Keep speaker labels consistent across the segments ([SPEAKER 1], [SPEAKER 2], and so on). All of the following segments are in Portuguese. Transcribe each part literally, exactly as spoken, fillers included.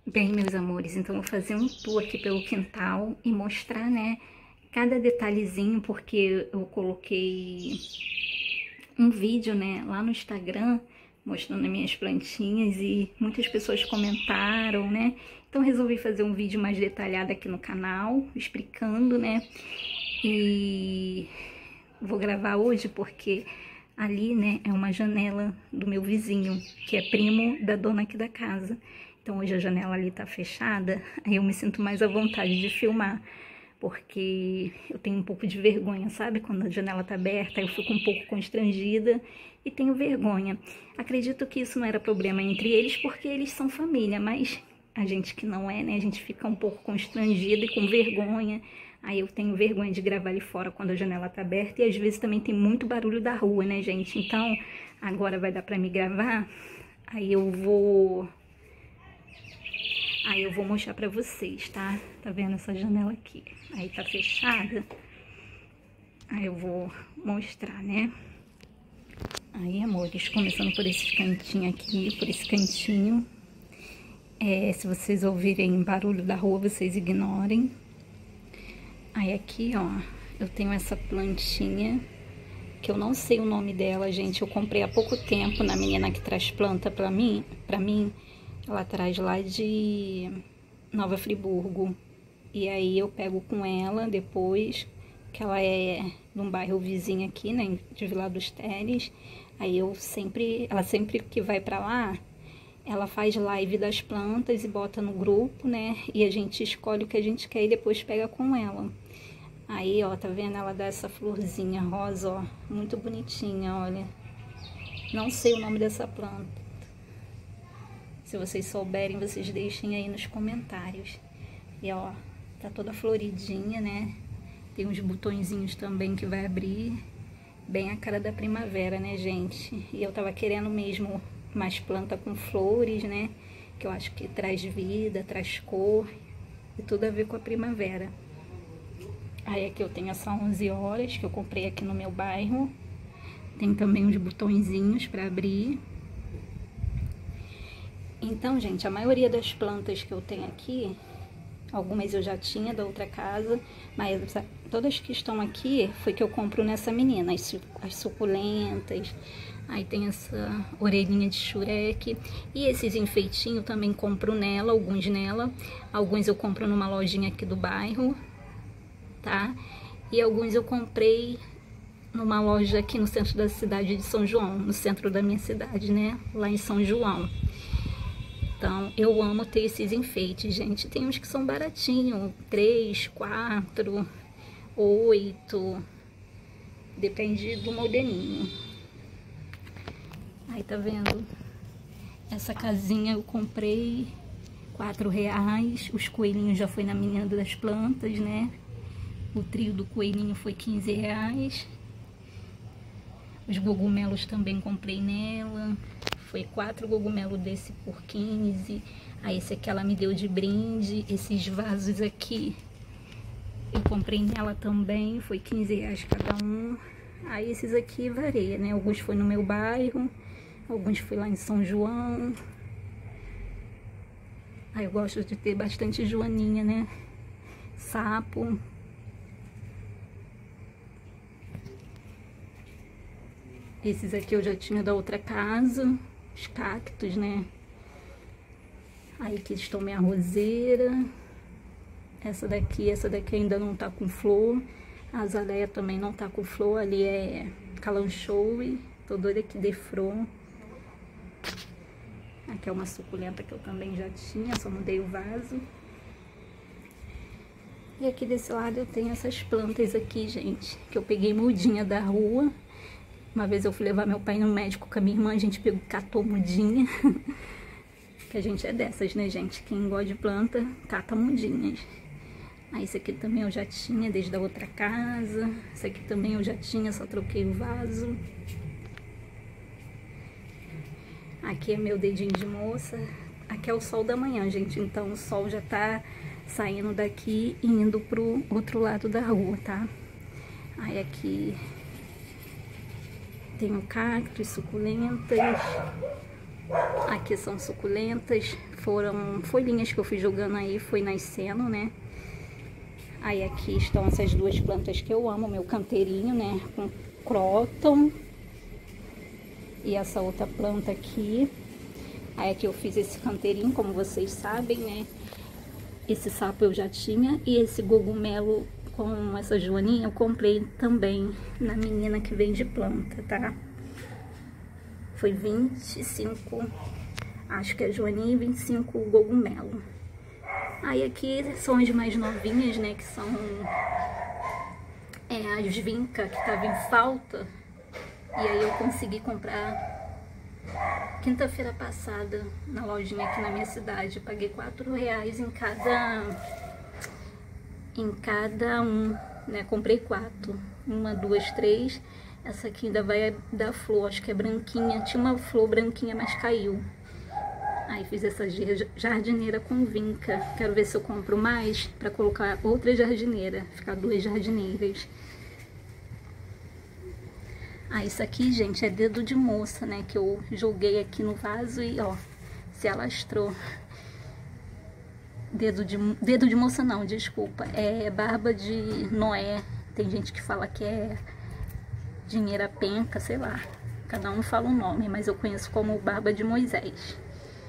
[SPEAKER 1] Bem, meus amores, então vou fazer um tour aqui pelo quintal e mostrar, né, cada detalhezinho, porque eu coloquei um vídeo, né, lá no Instagram, mostrando as minhas plantinhas e muitas pessoas comentaram, né, então resolvi fazer um vídeo mais detalhado aqui no canal, explicando, né, e vou gravar hoje porque ali, né, é uma janela do meu vizinho, que é primo da dona aqui da casa. Então hoje a janela ali tá fechada, aí eu me sinto mais à vontade de filmar, porque eu tenho um pouco de vergonha, sabe? Quando a janela tá aberta, eu fico um pouco constrangida e tenho vergonha. Acredito que isso não era problema entre eles, porque eles são família, mas a gente que não é, né? A gente fica um pouco constrangida e com vergonha. Aí eu tenho vergonha de gravar ali fora quando a janela tá aberta e às vezes também tem muito barulho da rua, né, gente? Então, agora vai dar pra me gravar, aí eu vou... Aí eu vou mostrar pra vocês, tá? Tá vendo essa janela aqui? Aí tá fechada. Aí eu vou mostrar, né? Aí, amores, começando por esse cantinho aqui, por esse cantinho. É, se vocês ouvirem barulho da rua, vocês ignorem. Aí aqui, ó, eu tenho essa plantinha, que eu não sei o nome dela, gente. Eu comprei há pouco tempo na menina que traz planta pra mim, pra mim. Ela traz lá de Nova Friburgo. E aí eu pego com ela depois, que ela é de um bairro vizinho aqui, né, de Vila dos Teles. Aí eu sempre, ela sempre que vai pra lá, ela faz live das plantas e bota no grupo, né, e a gente escolhe o que a gente quer e depois pega com ela. Aí, ó, tá vendo? Ela dá essa florzinha rosa, ó, muito bonitinha, olha. Não sei o nome dessa planta. Se vocês souberem, vocês deixem aí nos comentários. E ó, tá toda floridinha, né? Tem uns botõezinhos também que vai abrir. Bem a cara da primavera, né, gente? E eu tava querendo mesmo mais planta com flores, né? Que eu acho que traz vida, traz cor. E tudo a ver com a primavera. Aí aqui eu tenho essa onze horas que eu comprei aqui no meu bairro. Tem também uns botõezinhos pra abrir. Então, gente, a maioria das plantas que eu tenho aqui, algumas eu já tinha da outra casa, mas todas que estão aqui foi que eu compro nessa menina, as, as suculentas, aí tem essa orelhinha de xureque, e esses enfeitinhos também compro nela, alguns nela, alguns eu compro numa lojinha aqui do bairro, tá? E alguns eu comprei numa loja aqui no centro da cidade de São João, no centro da minha cidade, né? Lá em São João. Então, eu amo ter esses enfeites, gente. Tem uns que são baratinhos, três, quatro, oito, depende do modelinho. Aí, tá vendo? Essa casinha eu comprei quatro reais. Os coelhinhos já foi na menina das plantas, né? O trio do coelhinho foi quinze reais. Os cogumelos também comprei nela. Foi quatro cogumelos desse por quinze. Aí esse aqui ela me deu de brinde. Esses vasos aqui eu comprei nela também. Foi quinze reais cada um. Aí esses aqui varia, né? Alguns foi no meu bairro. Alguns foi lá em São João. Aí eu gosto de ter bastante joaninha, né? Sapo. Esses aqui eu já tinha da outra casa. Os cactos, né? Aí aqui estão minha roseira. Essa daqui, essa daqui ainda não tá com flor. A azaleia também não tá com flor. Ali é calanchoe. Tô doida que dê flor. Aqui é uma suculenta que eu também já tinha, só mudei o vaso. E aqui desse lado eu tenho essas plantas aqui, gente, que eu peguei mudinha da rua. Uma vez eu fui levar meu pai no médico com a minha irmã, a gente pegou, catou mudinha. Que a gente é dessas, né, gente? Quem gosta de planta, cata mudinhas. Aí esse aqui também eu já tinha desde a outra casa. Esse aqui também eu já tinha, só troquei o vaso. Aqui é meu dedinho de moça. Aqui é o sol da manhã, gente. Então o sol já tá saindo daqui e indo pro outro lado da rua, tá? Aí aqui... tenho cactos, suculentas. Aqui são suculentas, foram folhinhas que eu fui jogando aí, foi nascendo, né? Aí aqui estão essas duas plantas que eu amo, meu canteirinho, né? Com cróton. E essa outra planta aqui. Aí aqui eu fiz esse canteirinho, como vocês sabem, né? Esse sapo eu já tinha. E esse cogumelo com essa joaninha eu comprei também na menina que vende planta, tá? Foi vinte e cinco, acho que é joaninha, e vinte e cinco o cogumelo. Aí aqui são as mais novinhas, né, que são é, as vinca, que tava em falta. E aí eu consegui comprar quinta-feira passada na lojinha aqui na minha cidade. Paguei quatro reais em cada, em cada um, né, comprei quatro. Uma, duas, três. Essa aqui ainda vai dar flor, acho que é branquinha. Tinha uma flor branquinha, mas caiu. Aí fiz essa jardineira com vinca. Quero ver se eu compro mais pra colocar outra jardineira. Ficar duas jardineiras. Ah, isso aqui, gente, é dedo de moça, né? Que eu joguei aqui no vaso e, ó, se alastrou. Dedo de, dedo de moça não, desculpa. É barba de Noé. Tem gente que fala que é dinheira penca, sei lá. Cada um fala um nome, mas eu conheço como barba de Moisés.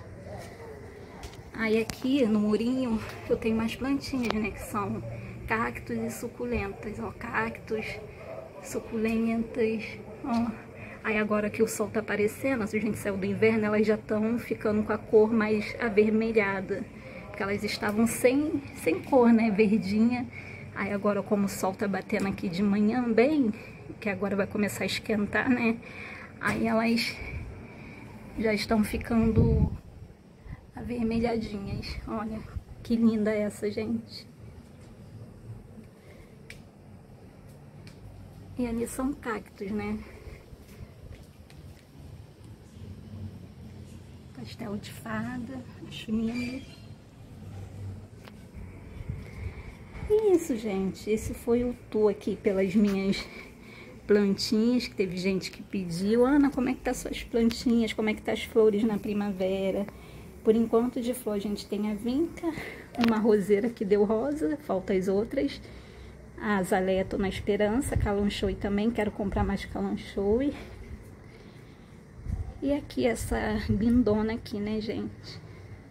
[SPEAKER 1] Aí aqui no murinho eu tenho mais plantinhas, né? Que são cactos e suculentas, ó. Cactos, suculentas, ó. Aí agora que o sol tá aparecendo, se a gente saiu do inverno, elas já estão ficando com a cor mais avermelhada. Porque elas estavam sem, sem cor, né? Verdinha. Aí agora, como o sol tá batendo aqui de manhã bem, que agora vai começar a esquentar, né? Aí elas já estão ficando avermelhadinhas. Olha que linda essa, gente. E ali são cactos, né? Castelo de fada, acho lindo. E isso, gente. Esse foi o tour aqui pelas minhas plantinhas, que teve gente que pediu. Ana, como é que tá suas plantinhas? Como é que tá as flores na primavera? Por enquanto de flor a gente tem a vinca, uma roseira que deu rosa, falta as outras. A azaleia tô na esperança, calanchoe também, quero comprar mais calanchoe. E aqui essa lindona aqui, né, gente?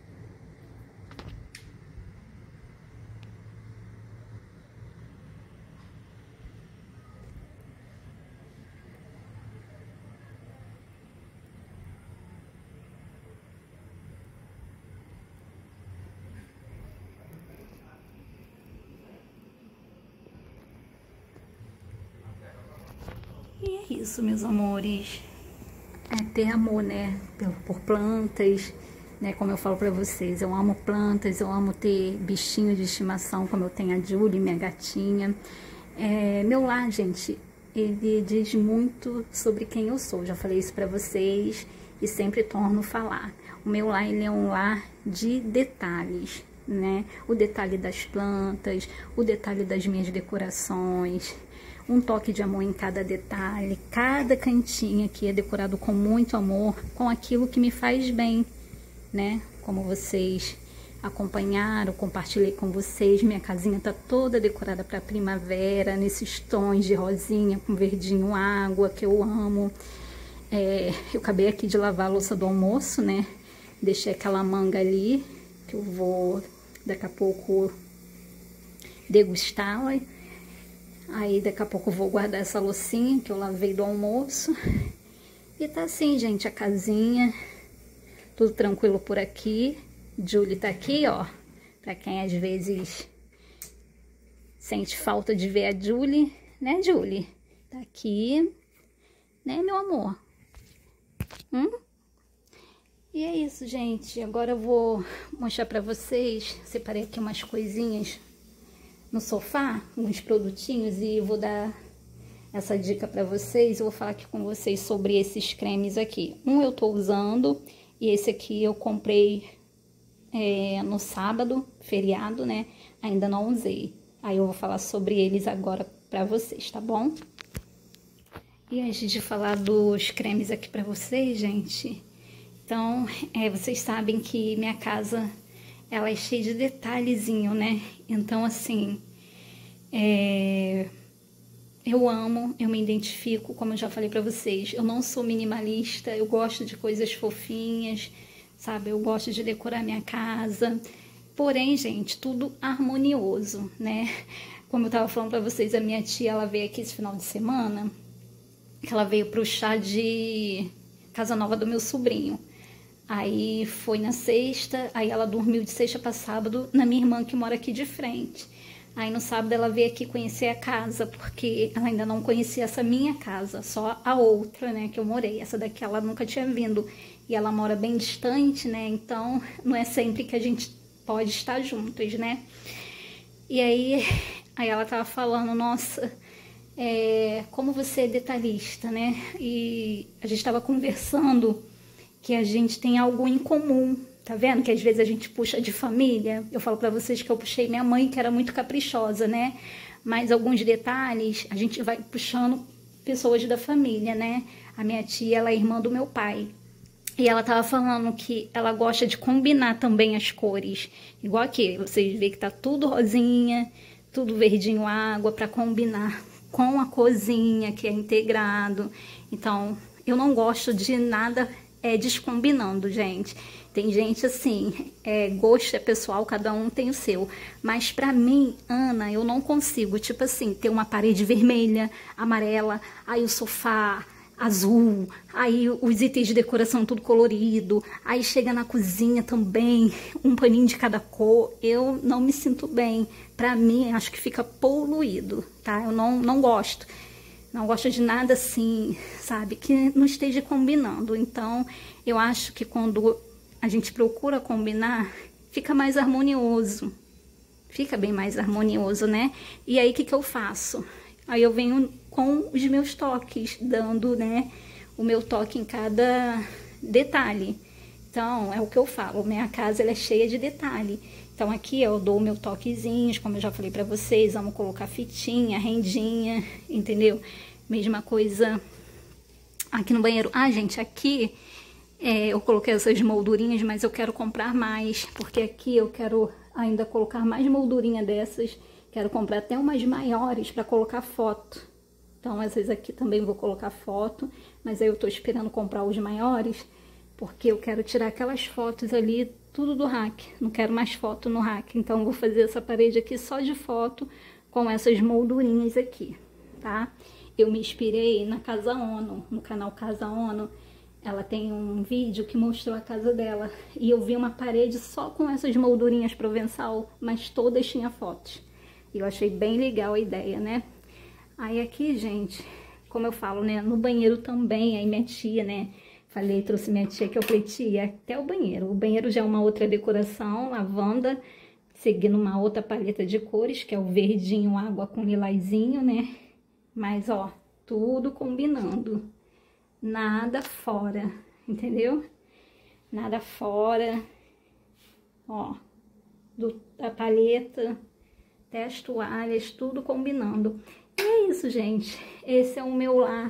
[SPEAKER 1] E é isso, meus amores. É ter amor, né? Por plantas, né? Como eu falo pra vocês, eu amo plantas, eu amo ter bichinhos de estimação, como eu tenho a Julie, minha gatinha. É, meu lar, gente, ele diz muito sobre quem eu sou. Já falei isso pra vocês e sempre torno a falar. O meu lar, ele é um lar de detalhes, né? O detalhe das plantas, o detalhe das minhas decorações. Um toque de amor em cada detalhe, cada cantinho aqui é decorado com muito amor, com aquilo que me faz bem, né? Como vocês acompanharam, compartilhei com vocês, minha casinha tá toda decorada para primavera, nesses tons de rosinha com verdinho água, que eu amo. É, eu acabei aqui de lavar a louça do almoço, né? Deixei aquela manga ali, que eu vou daqui a pouco degustá-la. Aí daqui a pouco eu vou guardar essa loucinha que eu lavei do almoço. E tá assim, gente, a casinha. Tudo tranquilo por aqui. Julie tá aqui, ó. Pra quem às vezes sente falta de ver a Julie. Né, Julie? Tá aqui. Né, meu amor? Hum? E é isso, gente. Agora eu vou mostrar pra vocês. Separei aqui umas coisinhas no sofá, uns produtinhos, e vou dar essa dica pra vocês. Eu vou falar aqui com vocês sobre esses cremes aqui. Um eu tô usando e esse aqui eu comprei é, no sábado, feriado, né? Ainda não usei. Aí eu vou falar sobre eles agora pra vocês, tá bom? E antes de falar dos cremes aqui pra vocês, gente, Então, é, vocês sabem que minha casa, ela é cheia de detalhezinho, né? Então, assim, é, eu amo, eu me identifico, como eu já falei pra vocês, eu não sou minimalista, eu gosto de coisas fofinhas, sabe? Eu gosto de decorar minha casa, porém, gente, tudo harmonioso, né? Como eu tava falando pra vocês, a minha tia, ela veio aqui esse final de semana, que ela veio pro chá de casa nova do meu sobrinho. Aí foi na sexta, aí ela dormiu de sexta para sábado na minha irmã que mora aqui de frente. Aí no sábado ela veio aqui conhecer a casa, porque ela ainda não conhecia essa minha casa, só a outra, né, que eu morei. Essa daqui ela nunca tinha vindo e ela mora bem distante, né, então não é sempre que a gente pode estar juntos, né. E aí, aí ela tava falando, nossa, é, como você é detalhista, né, e a gente tava conversando que a gente tem algo em comum, tá vendo? Que às vezes a gente puxa de família. Eu falo pra vocês que eu puxei minha mãe, que era muito caprichosa, né? Mas alguns detalhes a gente vai puxando pessoas da família, né? A minha tia, ela é irmã do meu pai. E ela tava falando que ela gosta de combinar também as cores. Igual aqui, vocês veem que tá tudo rosinha, tudo verdinho água, pra combinar com a cozinha, que é integrado. Então, eu não gosto de nada é, descombinando, gente. Tem gente assim, é, gosto é pessoal, cada um tem o seu. Mas pra mim, Ana, eu não consigo, tipo assim, ter uma parede vermelha, amarela, aí o sofá azul, aí os itens de decoração tudo colorido, aí chega na cozinha também, um paninho de cada cor. Eu não me sinto bem. Pra mim, acho que fica poluído, tá? Eu não, não gosto. Não gosto de nada assim, sabe, que não esteja combinando. Então, eu acho que quando a gente procura combinar, fica mais harmonioso. Fica bem mais harmonioso, né? E aí, o que que eu faço? Aí eu venho com os meus toques, dando, né, o meu toque em cada detalhe. Então, é o que eu falo, minha casa ela é cheia de detalhe. Então, aqui eu dou o meu toquezinhos, como eu já falei pra vocês, amo colocar fitinha, rendinha, entendeu? Mesma coisa aqui no banheiro. Ah, gente, aqui é, eu coloquei essas moldurinhas, mas eu quero comprar mais, porque aqui eu quero ainda colocar mais moldurinha dessas. Quero comprar até umas maiores para colocar foto. Então, essas aqui também vou colocar foto, mas aí eu tô esperando comprar os maiores, porque eu quero tirar aquelas fotos ali, tudo do rack. Não quero mais foto no rack, então eu vou fazer essa parede aqui só de foto com essas moldurinhas aqui, tá? Eu me inspirei na Casa ONU, no canal Casa ONU. Ela tem um vídeo que mostrou a casa dela. E eu vi uma parede só com essas moldurinhas provençal, mas todas tinham fotos. E eu achei bem legal a ideia, né? Aí aqui, gente, como eu falo, né? No banheiro também, aí minha tia, né? Falei, trouxe minha tia que eu falei, tia, até o banheiro. O banheiro já é uma outra decoração, lavanda, seguindo uma outra paleta de cores, que é o verdinho, água com lilazinho, né? Mas, ó, tudo combinando. Nada fora, entendeu? Nada fora. Ó, do, da paleta até as toalhas, tudo combinando. E é isso, gente. Esse é o meu lar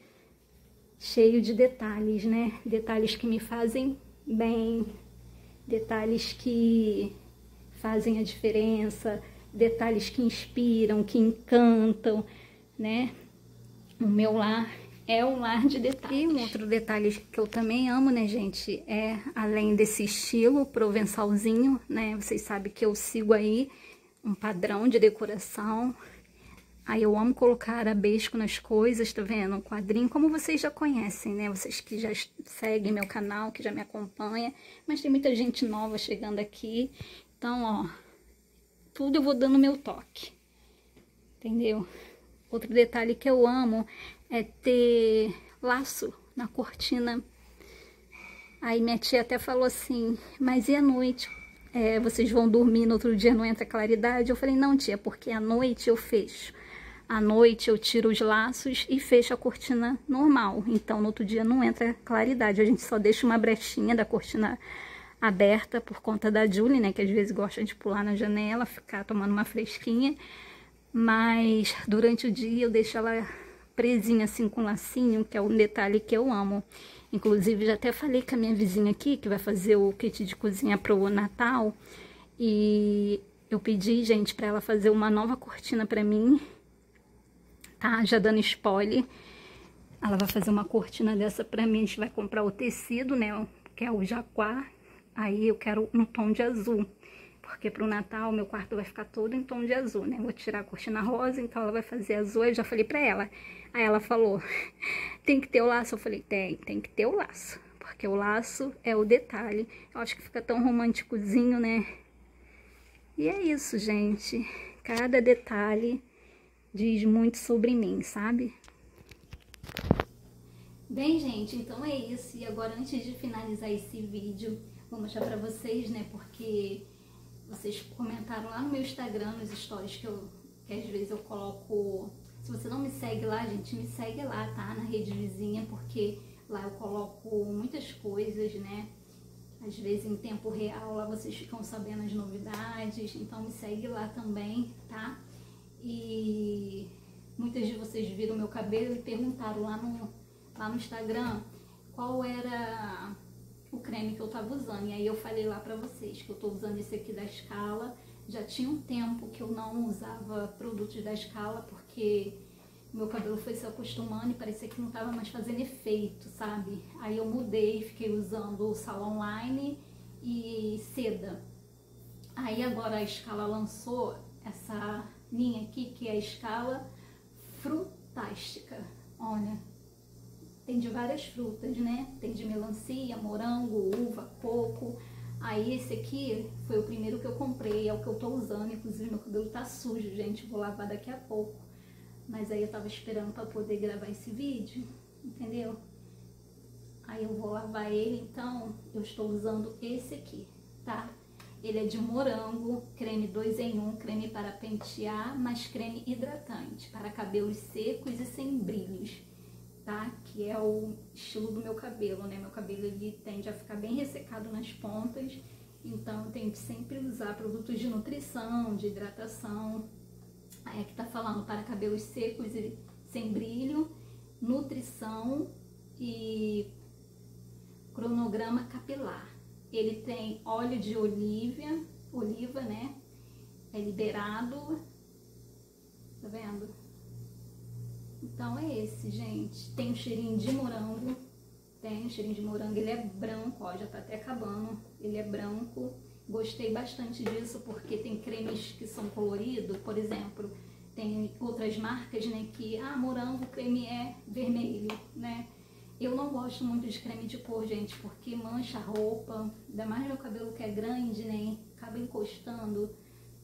[SPEAKER 1] cheio de detalhes, né? Detalhes que me fazem bem, detalhes que fazem a diferença, detalhes que inspiram, que encantam, né? O meu lar é um lar de detalhes. E um outro detalhe que eu também amo, né, gente, é, além desse estilo provençalzinho, né, vocês sabem que eu sigo aí um padrão de decoração. Aí eu amo colocar arabesco nas coisas, tá vendo? Um quadrinho, como vocês já conhecem, né? Vocês que já seguem meu canal, que já me acompanham. Mas tem muita gente nova chegando aqui. Então, ó, tudo eu vou dando meu toque. Entendeu? Outro detalhe que eu amo é ter laço na cortina. Aí minha tia até falou assim, mas e à noite? É, vocês vão dormir, no outro dia não entra claridade? Eu falei, não, tia, porque à noite eu fecho. À noite eu tiro os laços e fecho a cortina normal. Então, no outro dia não entra claridade. A gente só deixa uma brechinha da cortina aberta por conta da Julie, né? Que às vezes gosta de pular na janela, ficar tomando uma fresquinha. Mas durante o dia eu deixo ela presinha assim com lacinho, que é um detalhe que eu amo. Inclusive, já até falei com a minha vizinha aqui, que vai fazer o kit de cozinha pro Natal. E eu pedi, gente, pra ela fazer uma nova cortina pra mim, tá? Já dando spoiler. Ela vai fazer uma cortina dessa pra mim, a gente vai comprar o tecido, né, que é o jaquá. Aí eu quero no tom de azul, porque pro Natal meu quarto vai ficar todo em tom de azul, né? Vou tirar a cortina rosa, então ela vai fazer azul. Eu já falei pra ela. Aí ela falou, tem que ter o laço. Eu falei, tem, tem que ter o laço, porque o laço é o detalhe. Eu acho que fica tão românticozinho, né? E é isso, gente. Cada detalhe diz muito sobre mim, sabe? Bem, gente, então é isso. E agora, antes de finalizar esse vídeo, vou mostrar pra vocês, né? Porque vocês comentaram lá no meu Instagram, nos stories, que, eu, que às vezes eu coloco... Se você não me segue lá, gente, me segue lá, tá? Na rede vizinha, porque lá eu coloco muitas coisas, né? Às vezes em tempo real, lá vocês ficam sabendo as novidades. Então me segue lá também, tá? E muitas de vocês viram meu cabelo e perguntaram lá no, lá no Instagram qual era o creme que eu tava usando. E aí eu falei lá pra vocês que eu tô usando esse aqui da Scala. Já tinha um tempo que eu não usava produtos da Scala, porque meu cabelo foi se acostumando e parecia que não tava mais fazendo efeito, sabe? Aí eu mudei, fiquei usando o Salon Line e Seda. Aí agora a Scala lançou essa linha aqui, que é a Scala Frutástica. Olha, tem de várias frutas, né? Tem de melancia, morango, uva, coco. Aí esse aqui foi o primeiro que eu comprei, é o que eu tô usando. Inclusive meu cabelo tá sujo, gente, vou lavar daqui a pouco. Mas aí eu tava esperando pra poder gravar esse vídeo, entendeu? Aí eu vou lavar ele, então eu estou usando esse aqui, tá? Ele é de morango, creme dois em um, creme para pentear, mas creme hidratante, para cabelos secos e sem brilhos, tá? Que é o estilo do meu cabelo, né? Meu cabelo, ele tende a ficar bem ressecado nas pontas, então eu tenho que sempre usar produtos de nutrição, de hidratação. Aí aqui tá falando para cabelos secos e sem brilho, nutrição e cronograma capilar. Ele tem óleo de oliva, oliva, né? É liberado, tá vendo? Então é esse, gente. Tem um cheirinho de morango, tem um cheirinho de morango, ele é branco, ó, já tá até acabando. Ele é branco. Gostei bastante disso porque tem cremes que são coloridos, por exemplo, tem outras marcas, né, que, ah, morango, creme é vermelho, né? Eu não gosto muito de creme de cor, gente, porque mancha a roupa, ainda mais meu cabelo que é grande, né, acaba encostando.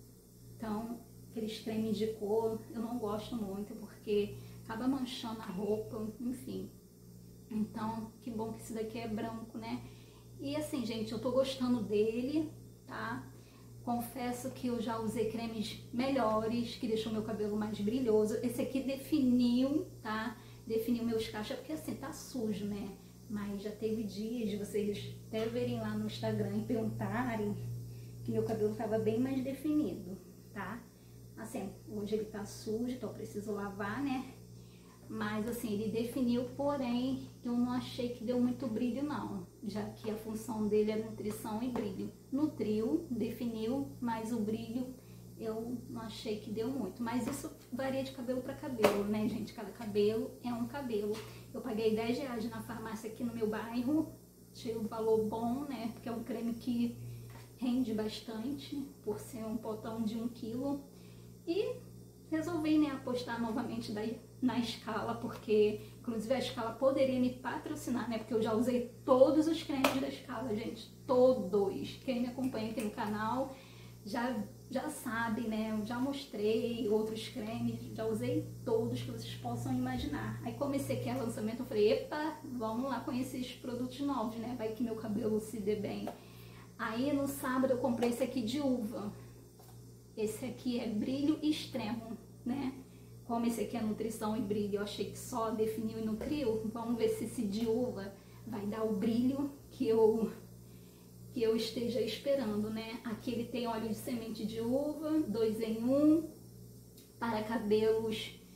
[SPEAKER 1] Então, aqueles cremes de cor, eu não gosto muito, porque acaba manchando a roupa, enfim. Então, que bom que esse daqui é branco, né? E assim, gente, eu tô gostando dele, tá? Confesso que eu já usei cremes melhores, que deixou meu cabelo mais brilhoso. Esse aqui definiu, tá? Definiu meus cachos, porque assim, tá sujo, né? Mas já teve dias de vocês até verem lá no Instagram e perguntarem que meu cabelo tava bem mais definido, tá? Assim, hoje ele tá sujo, então eu preciso lavar, né? Mas assim, ele definiu, porém, eu não achei que deu muito brilho não, já que a função dele é nutrição e brilho. Nutriu, definiu, mas o brilho eu não achei que deu muito. Mas isso varia de cabelo para cabelo, né, gente? Cada cabelo é um cabelo. Eu paguei dez reais na farmácia aqui no meu bairro, achei o valor bom, né? Porque é um creme que rende bastante, por ser um potão de um quilo. E resolvi, né, apostar novamente daí na Scala, porque inclusive a Scala poderia me patrocinar, né, porque eu já usei todos os cremes da Scala, gente, todos. Quem me acompanha aqui no canal já, já sabe, né, eu já mostrei outros cremes, já usei todos que vocês possam imaginar. Aí comecei aqui a lançamento, eu falei, epa, vamos lá conhecer esses produtos novos, né, vai que meu cabelo se dê bem. Aí no sábado eu comprei esse aqui de uva. Esse aqui é brilho extremo, né? Como esse aqui é nutrição e brilho, eu achei que só definiu e nutriu. Vamos ver se esse de uva vai dar o brilho que eu, que eu esteja esperando, né? Aqui ele tem óleo de semente de uva, dois em um, para cabelos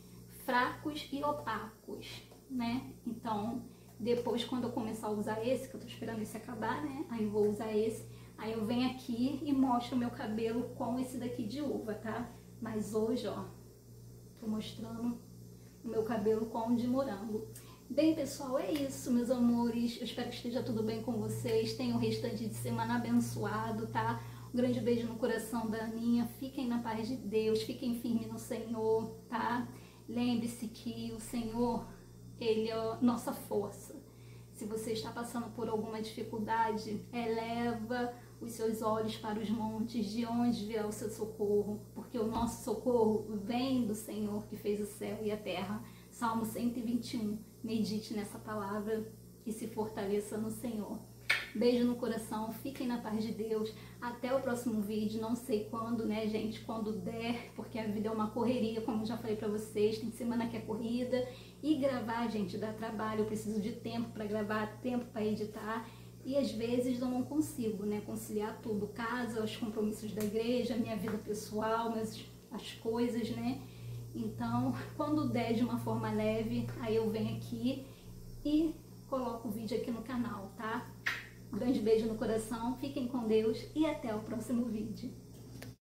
[SPEAKER 1] fracos e opacos, né? Então, depois quando eu começar a usar esse, que eu tô esperando esse acabar, né? Aí eu vou usar esse, aí eu venho aqui e mostro o meu cabelo com esse daqui de uva, tá? Mas hoje, ó, tô mostrando o meu cabelo com o de morango. Bem, pessoal, é isso, meus amores. Eu espero que esteja tudo bem com vocês. Tenham o restante de semana abençoado, tá? Um grande beijo no coração da Aninha. Fiquem na paz de Deus, fiquem firmes no Senhor, tá? Lembre-se que o Senhor, Ele é a nossa força. Se você está passando por alguma dificuldade, eleva os seus olhos para os montes, de onde virá o seu socorro, porque o nosso socorro vem do Senhor que fez o céu e a terra. Salmo cento e vinte e um. Medite nessa palavra e se fortaleça no Senhor. Beijo no coração, fiquem na paz de Deus. Até o próximo vídeo, não sei quando, né, gente? Quando der, porque a vida é uma correria, como eu já falei pra vocês. Tem semana que é corrida. E gravar, gente, dá trabalho. Eu preciso de tempo pra gravar, tempo pra editar. E às vezes eu não consigo, né, conciliar tudo. Casa, os compromissos da igreja, minha vida pessoal, mas as coisas, né? Então, quando der de uma forma leve, aí eu venho aqui e coloco o vídeo aqui no canal, tá? Um grande beijo no coração, fiquem com Deus e até o próximo vídeo.